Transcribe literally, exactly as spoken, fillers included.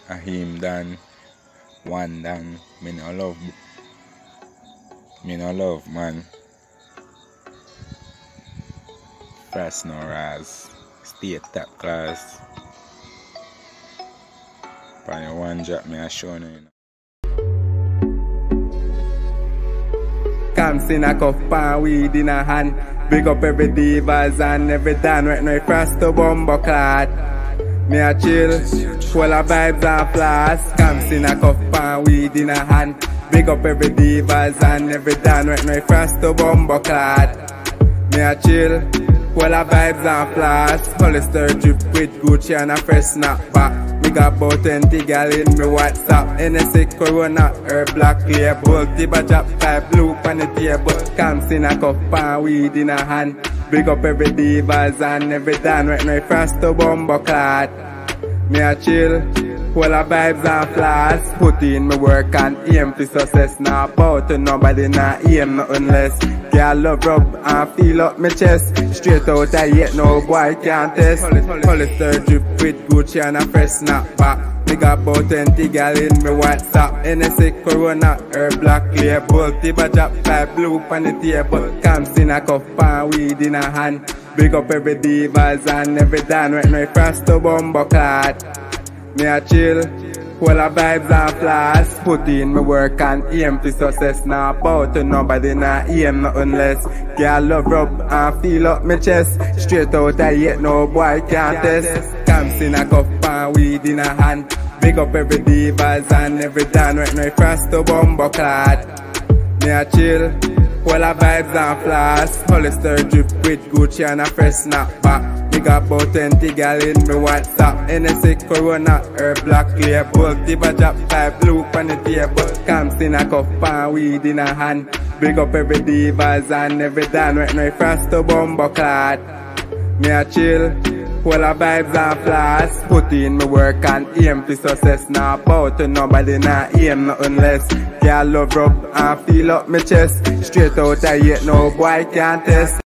a him done, one done. Me no love, me no love, man. First no rise, stay top class. Pan one drop me a show you. Camps in a cup and weed in a hand. Big up every divas and every dan right now frost to bumbo clad. Me a chill, full of vibes and flask. Camps in a cup and weed in a hand. Big up every divas and every dan right now frost to bumbo clad. Me a chill, full of vibes and flask. Hollister drip with Gucci and a fresh snapback. Me got about twenty gal in me WhatsApp. N S A Corona, her black label. Tiba drop five blue on the table. Camps in a cup and weed in a hand. Big up every divas and every dan right now frost to bumbo clad. Me a chill, full of vibes and flaws. Put in me work and aim for success. Now bow to nobody, now aim nothing less. Girl love rub and feel up my chest. Straight out I yet no boy can't test. Hollister drip with Gucci and a fresh snapback. Me got about twenty gal in me WhatsApp. N S A Corona, her black label. Tiba drop five blue on the table. Camps in a cup and weed in a hand. Big up every divas and every dan right now frost to bumbo clad. Me a chill, full of vibes and flaws. Put in me work and aim for success. Now bow to nobody, now aim nothing less. Girl love rub and feel up my chest. Straight out I yet no boy can't test. Camps in a cup and weed in a hand. Big up every divas and every dan right now frost to bumbo clad. Me a chill, full of vibes and flaws. Hollister drip with Gucci and a fresh snapback. Me got about twenty gal in me WhatsApp. N S A Corona, her black label. Tiba drop five blue on the table. Camps in a cup and weed in a hand. Big up every divas and every dan right now frost to bumbo clad. Me a chill, full of vibes and flaws. Put in me work and aim for success. Now bow to nobody, now aim nothing less. Girl love rub and feel up my chest. Straight out I yet no boy can't test.